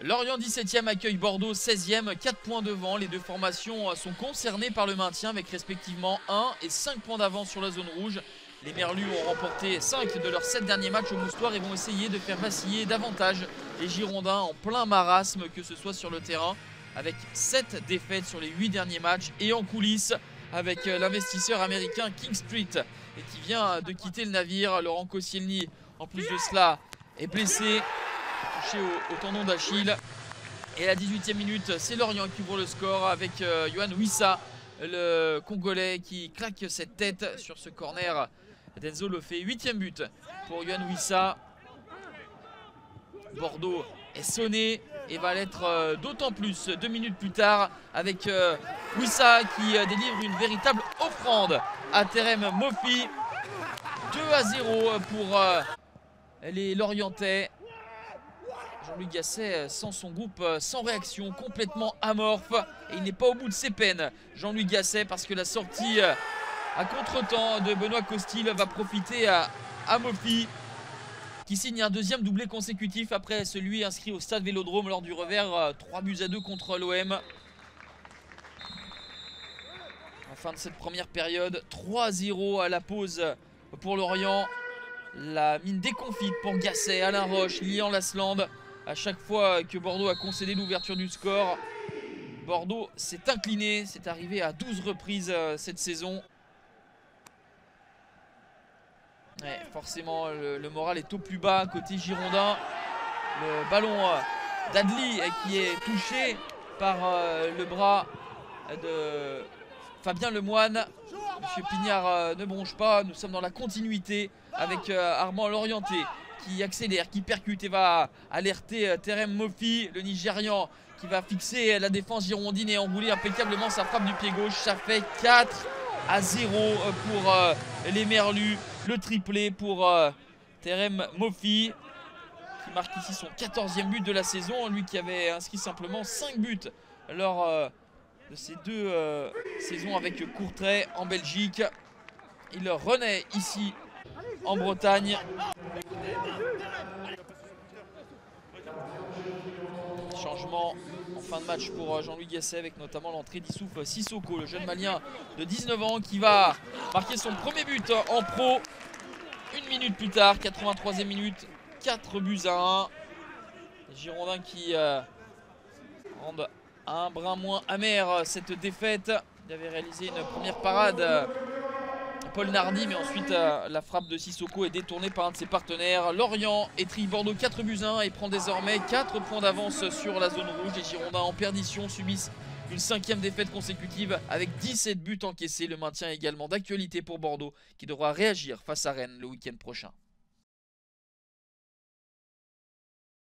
Lorient 17e accueille Bordeaux 16e, 4 points devant. Les deux formations sont concernées par le maintien avec respectivement 1 et 5 points d'avance sur la zone rouge. Les Merlus ont remporté 5 de leurs 7 derniers matchs au Moustoir et vont essayer de faire vaciller davantage les Girondins en plein marasme, que ce soit sur le terrain, avec 7 défaites sur les 8 derniers matchs, et en coulisses avec l'investisseur américain King Street et qui vient de quitter le navire. Laurent Koscielny, en plus de cela, est blessé, touché au tendon d'Achille. Et à la 18e minute, c'est Lorient qui ouvre le score avec Yohan Wissa, le Congolais, qui claque cette tête sur ce corner. Denzo le fait, 8e but pour Yohan Wissa. Bordeaux est sonné et va l'être d'autant plus 2 minutes plus tard avec Wissa qui délivre une véritable offrande à Terem Moffi. 2-0 pour les Lorientais. Jean-Louis Gasset sans son groupe, sans réaction, complètement amorphe, et il n'est pas au bout de ses peines, Jean-Louis Gasset, parce que la sortie à contre-temps de Benoît Costil va profiter à Moffi, qui signe un deuxième doublé consécutif après celui inscrit au Stade Vélodrome lors du revers 3-2 contre l'OM. En fin de cette première période, 3-0 à la pause pour Lorient. La mine déconfite pour Gasset, Alain Roche, Lilian Lasland. À chaque fois que Bordeaux a concédé l'ouverture du score, Bordeaux s'est incliné. C'est arrivé à 12 reprises cette saison. Ouais, forcément, le moral est au plus bas côté girondin. Le ballon d'Adli qui est touché par le bras de Fabien Lemoine. Monsieur Pignard ne bronche pas. Nous sommes dans la continuité avec Armand Lorienté qui accélère, qui percute et va alerter Terem Moffi, le Nigérian, qui va fixer la défense girondine et enrouler impeccablement sa frappe du pied gauche. Ça fait 4-0 pour les Merlus. Le triplé pour Terem Moffi, qui marque ici son 14e but de la saison. Lui qui avait inscrit simplement 5 buts lors de ces deux saisons avec Courtrai en Belgique. Il renaît ici en Bretagne. Changement en fin de match pour Jean-Louis Gasset, avec notamment l'entrée d'Issouf Sissoko, le jeune malien de 19 ans qui va marquer son premier but en pro. Une minute plus tard, 83e minute, 4-1. Les Girondins qui rendent un brin moins amer cette défaite. Il avait réalisé une première parade, Paul Nardi, mais ensuite la frappe de Sissoko est détournée par un de ses partenaires. Lorient étrille Bordeaux 4-1 et prend désormais 4 points d'avance sur la zone rouge. Les Girondins en perdition subissent une 5e défaite consécutive avec 17 buts encaissés. Le maintien également d'actualité pour Bordeaux qui devra réagir face à Rennes le week-end prochain.